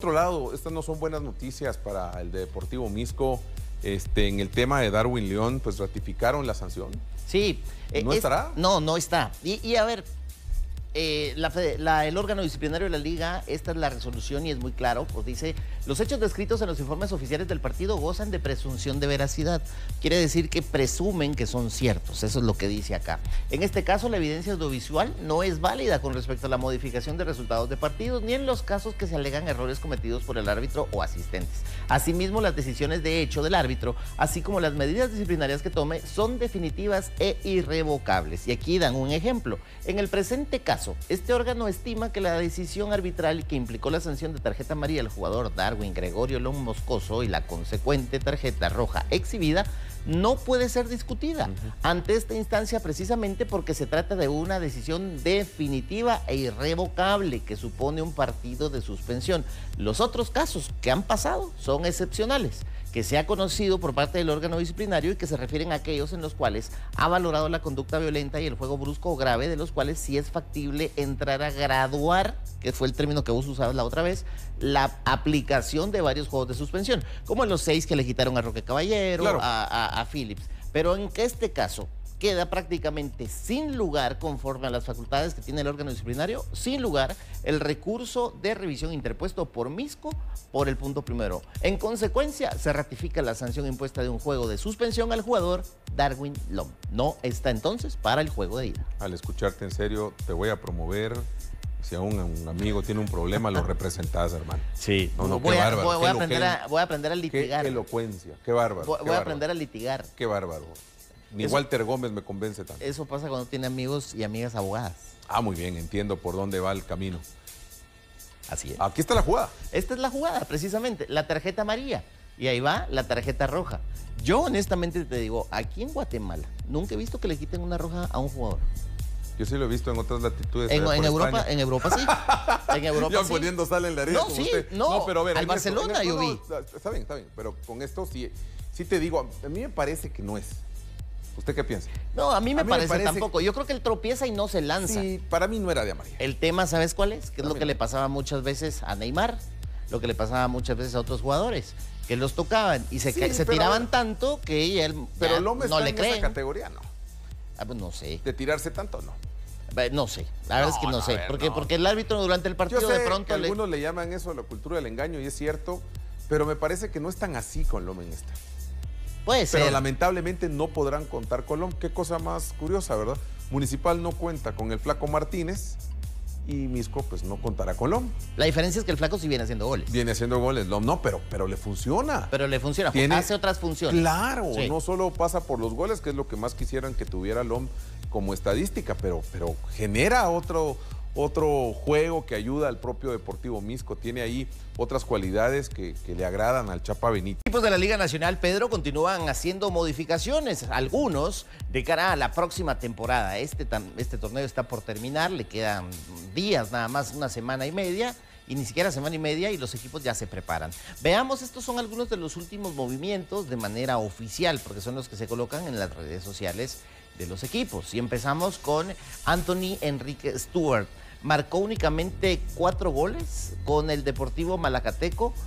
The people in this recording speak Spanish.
otro lado, estas no son buenas noticias para el Deportivo Misco. En el tema de Darwin León, pues ratificaron la sanción. Sí. ¿No estará? No, no está. Y a ver, el órgano disciplinario de la Liga, esta es la resolución y es muy claro, pues dice, los hechos descritos en los informes oficiales del partido gozan de presunción de veracidad. Quiere decir que presumen que son ciertos, eso es lo que dice acá. En este caso, la evidencia audiovisual no es válida con respecto a la modificación de resultados de partidos, ni en los casos que se alegan errores cometidos por el árbitro o asistentes. Asimismo, las decisiones de hecho del árbitro, así como las medidas disciplinarias que tome, son definitivas e irrevocables. Y aquí dan un ejemplo. En el presente caso, este órgano estima que la decisión arbitral que implicó la sanción de tarjeta amarilla al jugador Darwin Gregorio León Moscoso y la consecuente tarjeta roja exhibida no puede ser discutida ante esta instancia, precisamente porque se trata de una decisión definitiva e irrevocable que supone un partido de suspensión. Los otros casos que han pasado son excepcionales, que se ha conocido por parte del órgano disciplinario y que se refieren a aquellos en los cuales ha valorado la conducta violenta y el juego brusco o grave, de los cuales sí es factible entrar a graduar, que fue el término que vos usabas la otra vez, la aplicación de varios juegos de suspensión, como en los 6 que le quitaron a Roque Caballero, claro, a Phillips. Pero en este caso queda prácticamente sin lugar, conforme a las facultades que tiene el órgano disciplinario, sin lugar el recurso de revisión interpuesto por Misco por el punto primero. En consecuencia, se ratifica la sanción impuesta de un juego de suspensión al jugador Darwin León. No está entonces para el juego de ida. Al escucharte en serio, te voy a promover. Si aún un amigo tiene un problema, lo representás, hermano. Sí. No, voy qué bárbaro. Voy a aprender a litigar. Qué elocuencia, qué bárbaro. Voy a aprender a litigar. Qué bárbaro. Ni Walter Gómez me convence tanto. Eso pasa cuando tiene amigos y amigas abogadas. Ah, muy bien, entiendo por dónde va el camino. Así es. Aquí está la jugada. Esta es la jugada, precisamente. La tarjeta amarilla. Y ahí va la tarjeta roja. Yo honestamente te digo, aquí en Guatemala, nunca he visto que le quiten una roja a un jugador. Yo sí lo he visto en otras latitudes. En Europa sí. En Europa yo sí. poniendo sal en la harina. No, sí, no, pero a ver, al Barcelona yo vi. Está bien, pero con esto sí te digo, a mí me parece que no es. ¿Usted qué piensa? No, a mí me parece tampoco. Yo creo que él tropieza y no se lanza. Sí, para mí no era de amarilla. El tema, ¿sabes cuál es? Que es lo que le pasaba muchas veces a Neymar, lo que le pasaba muchas veces a otros jugadores, que los tocaban y se tiraban tanto que él pero López no está le en creen. esa categoría, no. Ah, pues no sé. ¿De tirarse tanto no? No sé, la verdad es que no sé, porque el árbitro durante el partido de pronto... Que algunos le llaman eso la cultura del engaño y es cierto, pero me parece que no es tan así con Lom en esta. Puede ser. Pero lamentablemente no podrán contar con Lom. Qué cosa más curiosa, ¿verdad? Municipal no cuenta con el Flaco Martínez y Misco pues no contará con Lom. La diferencia es que el Flaco sí viene haciendo goles. Viene haciendo goles, Lom no, pero le funciona. Pero le funciona, hace otras funciones. Claro, sí. No solo pasa por los goles, que es lo que más quisieran que tuviera Lom como estadística, pero genera otro juego que ayuda al propio Deportivo Misco. Tiene ahí otras cualidades que le agradan al Chapa Benítez. Los equipos de la Liga Nacional, Pedro, continúan haciendo modificaciones, algunos de cara a la próxima temporada. Este torneo está por terminar, le quedan días nada más, una semana y media, y ni siquiera semana y media, y los equipos ya se preparan. Veamos, estos son algunos de los últimos movimientos de manera oficial, porque son los que se colocan en las redes sociales de los equipos. Y empezamos con Anthony Enrique Stewart. Marcó únicamente 4 goles con el Deportivo Malacateco